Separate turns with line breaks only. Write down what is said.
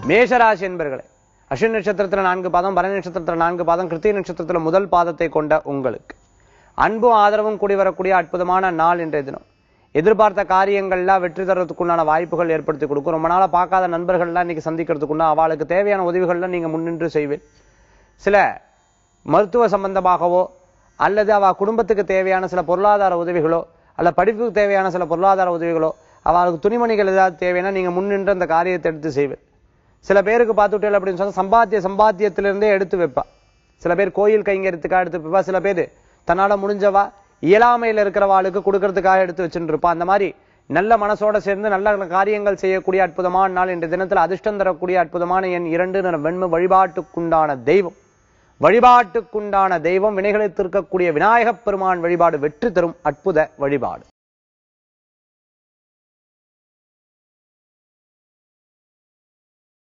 மேஷராசி என்பர்களே, அஸ்வினி நட்சத்திரத்துல 4 பாதம், பரணி நட்சத்திரத்துல 4 பாதம், கிருத்திகை நட்சத்திரத்துல முதல் பாதத்தை கொண்ட உங்களுக்கு அன்பும் ஆதரவும் கூடி வரக்கூடிய அற்புதமான நாள் இன்றைய தினம். எதிர்பார்த்த காரியங்கள்லாம் வெற்றி தரத்துக்குண்டான வாய்ப்புகள் ஏற்படுத்தி கொடுக்கும். ரொம்ப நாளா பார்க்காத நண்பர்கள்லாம் இன்னைக்கு சந்திக்கிறதுக்குன்னா அவளுக்கு தேவையான உதவிகள்லாம் நீங்க முன்னின்று செய்வேன். சில மருத்துவ சம்பந்தமாகவோ அல்லது அவ குடும்பத்துக்கு தேவையான சில பொருளாதார உதவிகளோ அல்ல படிப்புக்கு தேவையான சில பொருளாதார உதவிகளோ அவளுக்கு துணிமணிகள் ஏதாவது தேவைன்னா நீங்க முன்னின்று அந்த காரியத்தை எடுத்து செய்வேன். சில பேருக்கு பார்த்துட்டேன் அப்படின்னு சொன்னா சம்பாத்தியத்திலிருந்தே எடுத்து வைப்பா. சில பேர் கோயில் கைங்கரியத்துக்காக எடுத்து வைப்பா. சில பேர் தன்னால முடிஞ்சவா இயலாமையில் இருக்கிறவாளுக்கு கொடுக்கறதுக்காக எடுத்து வச்சுட்டு இருப்பா. அந்த மாதிரி நல்ல மனசோட சேர்ந்து நல்ல காரியங்கள் செய்யக்கூடிய அற்புதமான நாள். இன்றைய தினத்தில் அதிர்ஷ்டம் தரக்கூடிய அற்புதமான எண் 2 வெண்மை. வழிபாட்டுக்குண்டான தெய்வம் வினைகளை தீர்க்கக்கூடிய விநாயகப் பெருமான் வழிபாடு வெற்றி தரும் அற்புத வழிபாடு.